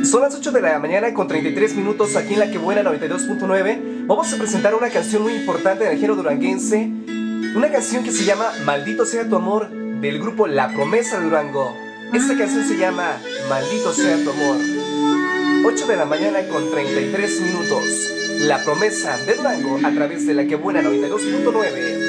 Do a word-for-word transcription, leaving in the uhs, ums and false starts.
Son las ocho de la mañana con treinta y tres minutos aquí en La Que Buena noventa y dos punto nueve. Vamos a presentar una canción muy importante del género duranguense. Una canción que se llama Maldito Sea Tu Amor, del grupo La Promesa de Durango. Esta canción se llama Maldito Sea Tu Amor. ocho de la mañana con treinta y tres minutos. La Promesa de Durango a través de La Que Buena noventa y dos punto nueve.